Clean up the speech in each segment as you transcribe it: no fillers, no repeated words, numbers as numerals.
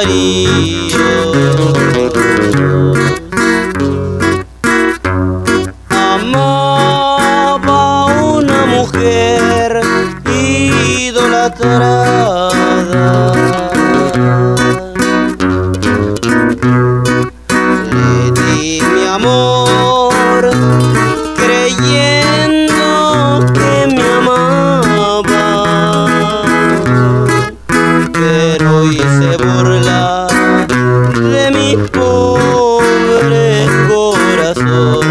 desvaríos. Amaba a una mujer idolatrada. Le di mi amor creyendo que me amaba, pero hice burla de mi pobre corazón.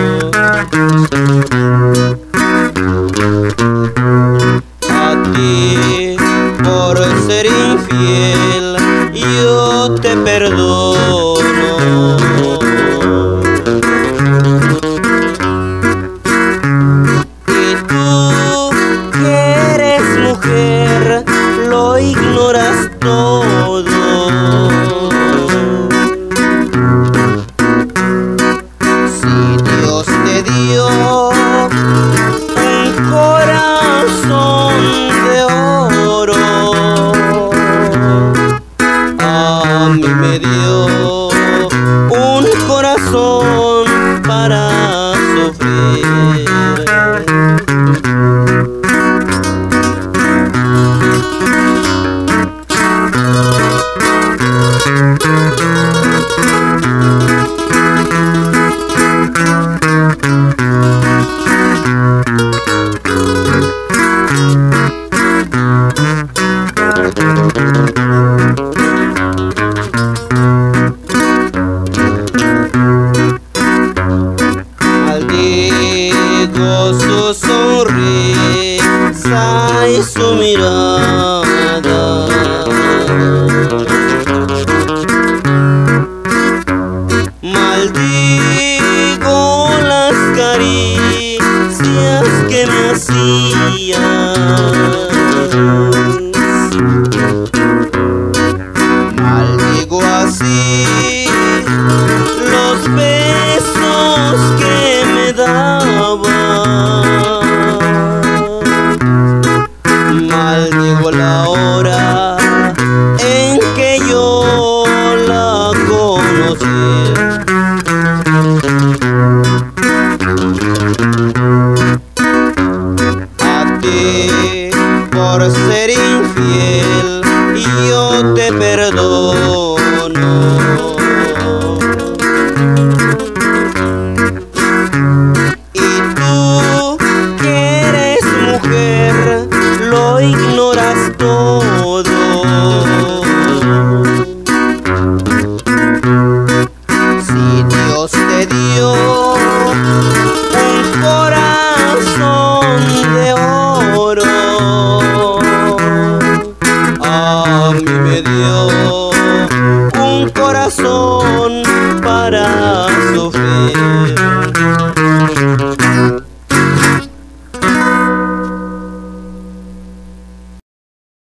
A ti, por ser infiel, yo te perdono. Y tú, que eres mujer, lo ignoras todo. Si Dios te dio un corazón de oro, a mí me dio un corazón para sufrir. Maldigo su sonrisa y su mirada. Maldigo las caricias que me hacías. Maldigo así los besos que me dabas. Maldigo la hora en que yo la conocí. A ti, por ser infiel,